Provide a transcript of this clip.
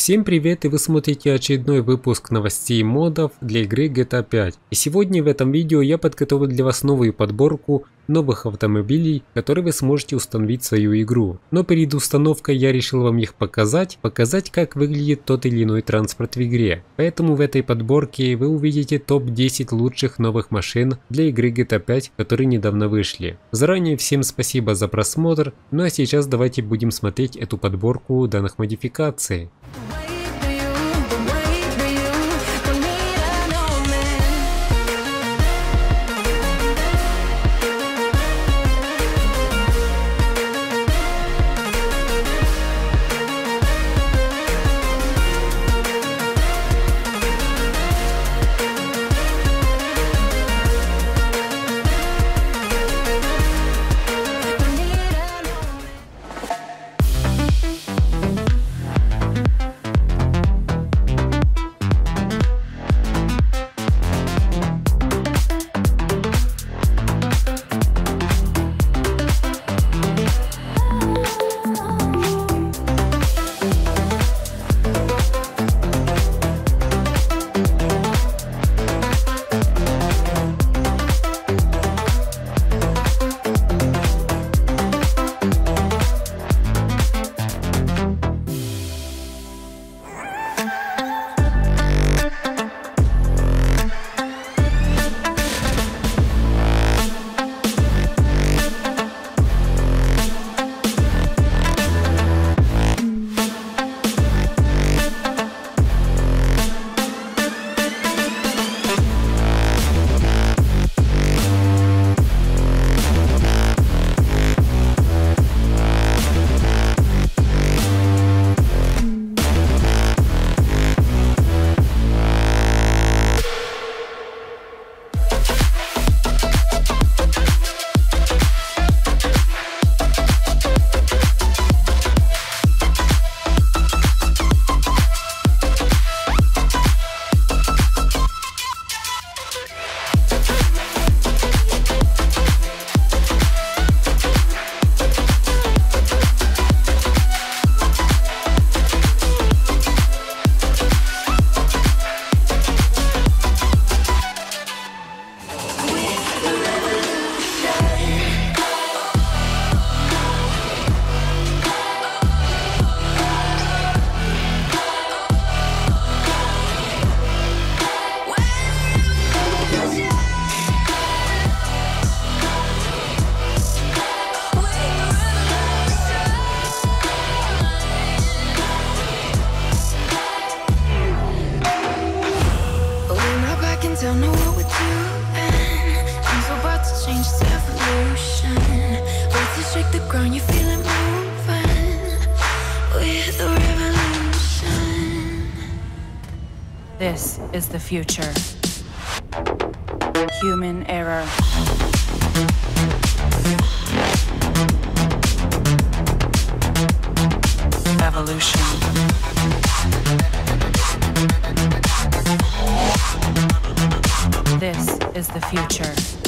Всем привет, и вы смотрите очередной выпуск новостей модов для игры GTA 5. И сегодня в этом видео я подготовил для вас новую подборку новых автомобилей, которые вы сможете установить в свою игру. Но перед установкой я решил вам их показать, как выглядит тот или иной транспорт в игре. Поэтому в этой подборке вы увидите топ-10 лучших новых машин для игры GTA 5, которые недавно вышли. Заранее всем спасибо за просмотр, ну а сейчас давайте будем смотреть эту подборку данных модификаций. Don't know what we're doing. Things are about to change, it's evolution. Way to shake the ground, you feel it moving with the revolution. This is the future. Human error. Evolution. This is the future.